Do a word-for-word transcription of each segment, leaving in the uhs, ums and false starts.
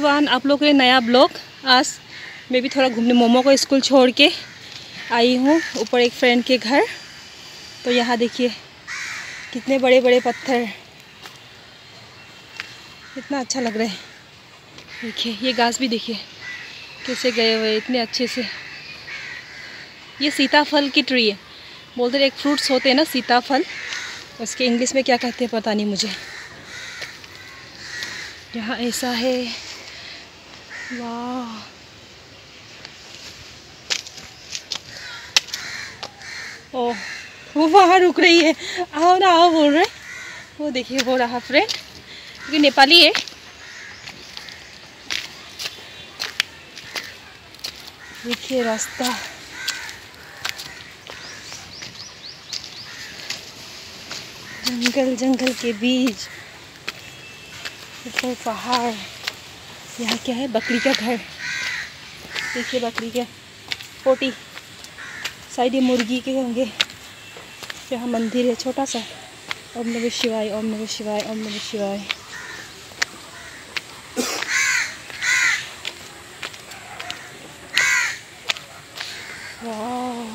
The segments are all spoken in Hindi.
एवरीवन, आप लोग के लिए नया ब्लॉग। आज मैं भी थोड़ा घूमने मोमो को स्कूल छोड़ के आई हूँ ऊपर एक फ्रेंड के घर। तो यहाँ देखिए कितने बड़े बड़े पत्थर, इतना अच्छा लग रहा है। देखिए ये घास भी देखिए कैसे गए हुए इतने अच्छे से। ये सीताफल की ट्री है, बोलते हैं एक फ्रूट्स होते हैं ना सीताफल, उसके इंग्लिश में क्या कहते हैं पता नहीं मुझे। यहाँ ऐसा है, वाह। ओह वो वहाँ रुक रही है, आओ ना आओ बोल रहे। वो देखिए वो रहा फ्रेंड, क्योंकि नेपाली है। देखिए रास्ता, जंगल जंगल के बीच, ऊपर पहाड़। यहाँ क्या है, बकरी का घर। देखिए बकरी के पोटी, शायद ये मुर्गी के होंगे। यहाँ मंदिर है छोटा सा। ओम नमः शिवाय, ओम नमः शिवाय, ओम नमः शिवाय। वाह,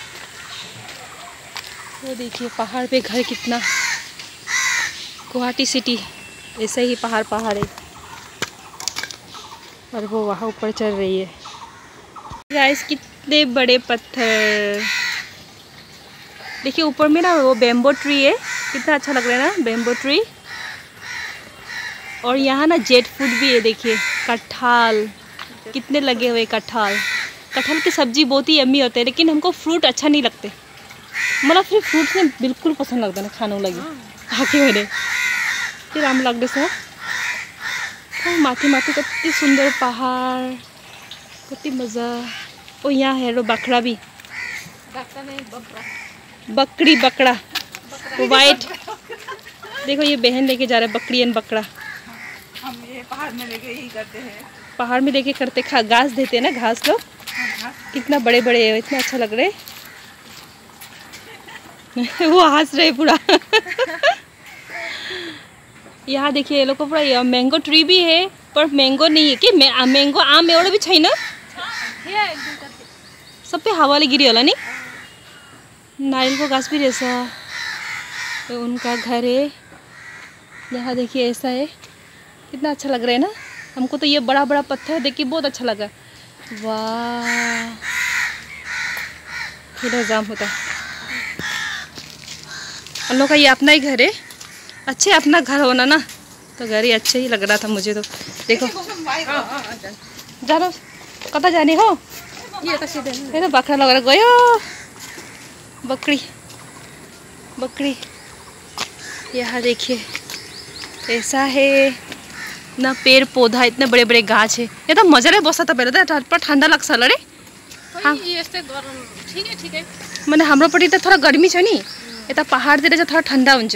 वो देखिए पहाड़ पे घर कितना। गुवाहाटी सिटी ऐसे ही पहाड़ पहाड़ है, और वो वहाँ ऊपर चल रही है। गाइस कितने बड़े पत्थर। देखिए ऊपर में ना वो बेम्बो ट्री है, कितना अच्छा लग रहा है ना बेम्बो ट्री। और यहाँ ना जेट फूड भी है, देखिए कटहल कितने लगे हुए। कटहल कटहल की सब्जी बहुत ही यम्मी होते है, लेकिन हमको फ्रूट अच्छा नहीं लगते। मतलब फिर फ्रूट में बिल्कुल पसंद लगता ना खाने लगे खाके मेरे फिर आम लग सर। तो माथे माथे कति सुंदर पहाड़, कति मज़ा। और यहाँ है रो बकरा भी, बकरी बकरा वो वाइट। देखो ये बहन लेके जा रहा है बकरी एंड बकरा। हम ये पहाड़ में लेके ही करते हैं, पहाड़ में लेके करते, खा घास देते हैं ना, घास लोग कितना बड़े बड़े है, इतना अच्छा लग रहे वो हंस रहे पूरा यहाँ देखिए ये लोग को पूरा मैंगो ट्री भी है, पर मैंगो नहीं है कि मैंगो आम एवढं भी छैन। सब पे हवाले गिरी होला नहीं। नारियल को घास भी जैसा तो उनका घर है। यहाँ देखिए ऐसा है, कितना अच्छा लग रहा है ना। हमको तो ये बड़ा बड़ा पत्थर देख के बहुत अच्छा लगा। वाह, इधर जाम होता है। हम लोग का ये अपना ही घर है। अच्छे अपना घर होना ना, तो घर ही अच्छे ही लग रहा था मुझे तो। देखो जानो कता जाने हो, ये तो बकरा लग रहा गयो। बकरी बकरी यहाँ देखिए ऐसा है ना, पेड़ पौधा इतने बड़े बड़े गाछ है। ये तो मजा बस्दा त पहले तो पर ठंडा लाग्छ होला रे। हाँ ठीक है ठीक है, मैंने हाम्रोपट्टि त थोड़ा गर्मी छ नि, यता पहाड़तिर चाहिँ थोड़ा ठंडा हुन्छ।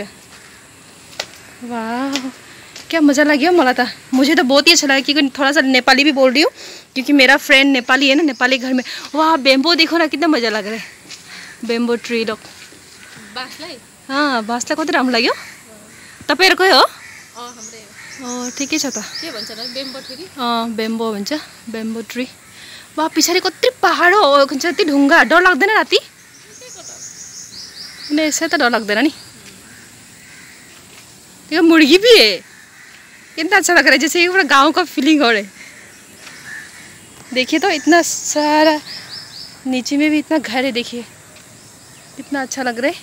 वाह क्या मज़ा लग्यो मलाई त। मुझे तो बहुत ही अच्छा लगा, क्योंकि थोड़ा सा नेपाली भी बोल रही हूँ, क्योंकि मेरा फ्रेंड नेपाली है ना। नेपाली घर में वाह बेम्बो देखो ना, कितना मज़ा लग रहा है। बेम्बो ट्री लोग हाँ बाँसलाई कति राम्रो लाग्यो। तपाईँहरूको हो? अँ ठिकै छ त। के भन्छ न बेम्बो ट्री? अँ बेम्बो भन्छ, बेम्बो ट्री। वाह पछाडि कति पहाड हो, कति ढुङ्गा। डर लाग्दैन राति? ऐसे तो डर लगता नहीं। ये मुर्गी भी है, कितना अच्छा लग रहा है, जैसे ये पूरा गांव का फीलिंग हो रहा है। देखिए तो इतना सारा, नीचे में भी इतना घर है, देखिए कितना अच्छा लग रहा है।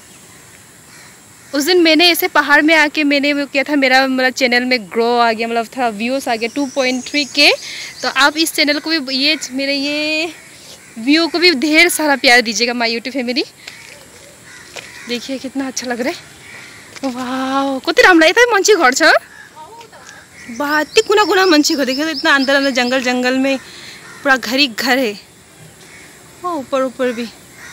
उस दिन मैंने ऐसे पहाड़ में आके मैंने वो किया था, मेरा मतलब चैनल में ग्रो आ गया, मतलब थोड़ा व्यूज़ आ गया टू पॉइंट थ्री के। तो आप इस चैनल को भी, ये मेरे ये व्यू को भी ढेर सारा प्यार दीजिएगा माय यूट्यूब फैमिली। देखिए कितना अच्छा लग रहा है। वाह कति राम्रो यता मान्छे घर छ। वाह यति कुना कुना मान्छे घर, देखिए इतना अंदर अंदर जंगल जंगल में पूरा घर ही घर है। वो ऊपर ऊपर भी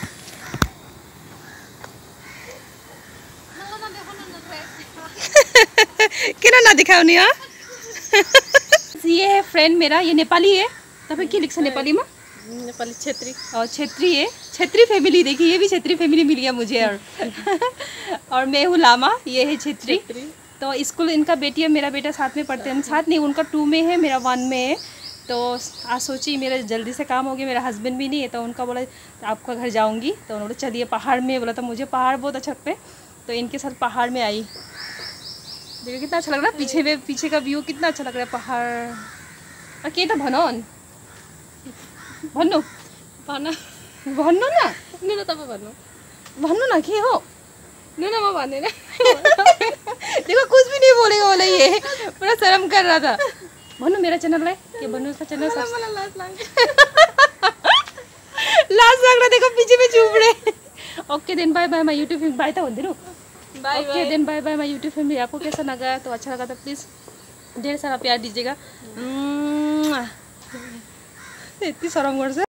किन नदेखाउने हो। ये है फ्रेंड मेरा, ये नेपाली है। तपाईँ के लेख्छ नेपालीमा? नेपाली छेत्री। और छेत्री है, छेत्री फैमिली। देखिए ये भी छेत्री फैमिली मिल गया मुझे। और और मैं हूँ लामा, ये है छेत्री। तो स्कूल इनका बेटी है, मेरा बेटा साथ में पढ़ते हैं, साथ नहीं, उनका टू में है, मेरा वन में है। तो आज सोची मेरा जल्दी से काम हो गया, मेरा हस्बैंड भी नहीं है, तो उनका बोला आपका घर जाऊंगी, तो उन्होंने चलिए पहाड़ में, बोला था मुझे पहाड़ बहुत अच्छा लगता है, तो इनके साथ पहाड़ में आई। देखो कितना अच्छा लग रहा है, पीछे में पीछे का व्यू कितना अच्छा लग रहा है, पहाड़। के त भन भन्नु भन भन्नु न लु न तपाईँ भन्नु भन्नु न के हो। लु न म भन्दिनँ। देखो कुछ भी नहीं बोलेगा, बोला ये पूरा शर्म कर रहा था। भन्नु मेरा च्यानललाई के भन्नु, उसका च्यानल मलाई मलाई लाज लाग्छ। लाज लग रहा, देखो पीछे में चुप रहे। Okay then bye bye my YouTube family, bye तो भन्दिनु। Bye okay then bye bye my YouTube family. आपको कैसा लगा, तो अच्छा लगा तो प्लीज़ ढेर सारा प्यार दीजिएगा। इतनी शर्म कर से